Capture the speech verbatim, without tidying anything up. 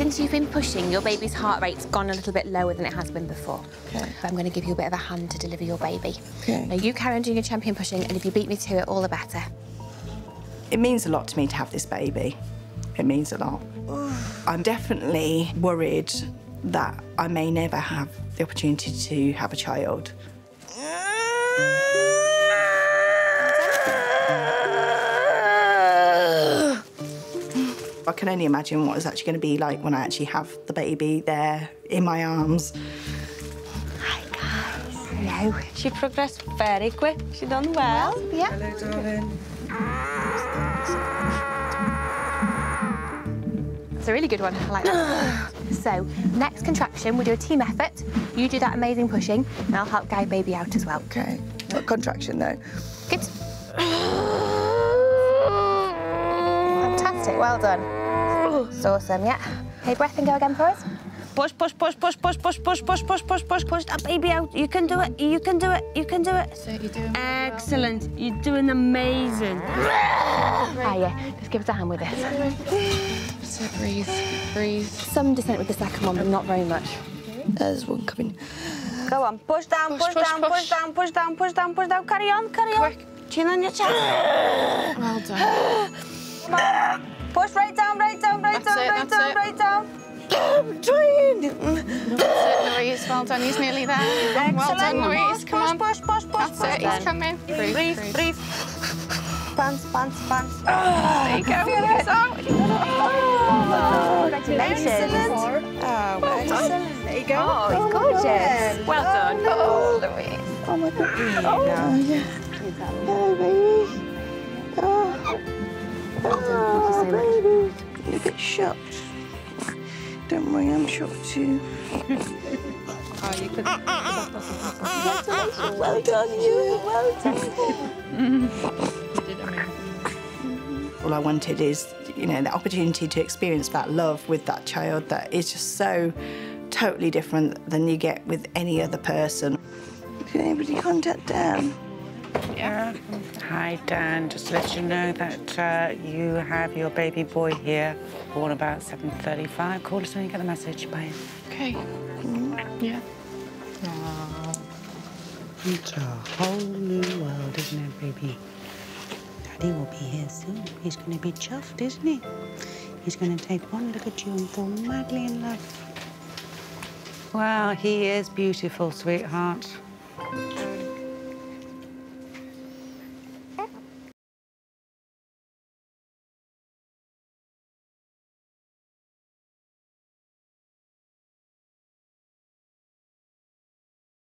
since you've been pushing, your baby's heart rate's gone a little bit lower than it has been before. Okay. So I'm going to give you a bit of a hand to deliver your baby. Okay. Now, you carry on doing your champion pushing, and if you beat me to it, all the better. It means a lot to me to have this baby. It means a lot. I'm definitely worried that I may never have the opportunity to have a child. I can only imagine what it's actually going to be like when I actually have the baby there in my arms. Hi, guys. Hello. She progressed very quick. She done well. well yeah. Hello, darling. It's a really good one. I like that. So, next contraction, we do a team effort. You do that amazing pushing, and I'll help guide baby out as well. Okay. What contraction, though? Good. Fantastic. Well done. It's awesome, yeah. Okay, breath and go again for us. Push, push, push, push, push, push, push, push, push, push, push, push that baby out. You can do it. You can do it. You can do it. So you're doing excellent. Well. You're doing amazing. Hiya. Just give us a hand with this. So breathe, breathe. Some descent with the second one, but not very much. There's one coming. Go on. Push down, push, Push, push, down, push. push down, push down, push down, push down. Carry on, carry on. Quick. Chin on your chest. Well done. Come on. Push right down, right down, right That's down, it, right that's down, it. right down. I'm trying. That's it, Louise. Well done. He's nearly there. Excellent. Well done, Louise. Come on. Push, push, push, push, That's push. it. He's coming. Breathe, Breathe, breathe. breathe. Pants, pants, pants. There you go. It's out. Congratulations. Excellent. Oh, well done. There you go. Oh, it's gorgeous. Well done. Oh, Louise. Oh, my God. Oh, yeah. Hello, baby. Oh. Thank you so much. You're a bit shocked. Don't worry, I'm shocked too. Oh, you could. Congratulations. Well done, you. Well done. You did amazing. All I wanted is, you know, the opportunity to experience that love with that child that is just so totally different than you get with any other person. Can anybody contact Dan? Yeah. Hi, Dan. Just to let you know that uh, you have your baby boy here born about seven thirty-five. Call us when you get the message. Bye. Okay. Yeah. Aww. It's a whole new world, isn't it, baby? Daddy will be here soon. He's going to be chuffed, isn't he? He's going to take one look at you and fall madly in love. Well, he is beautiful, sweetheart.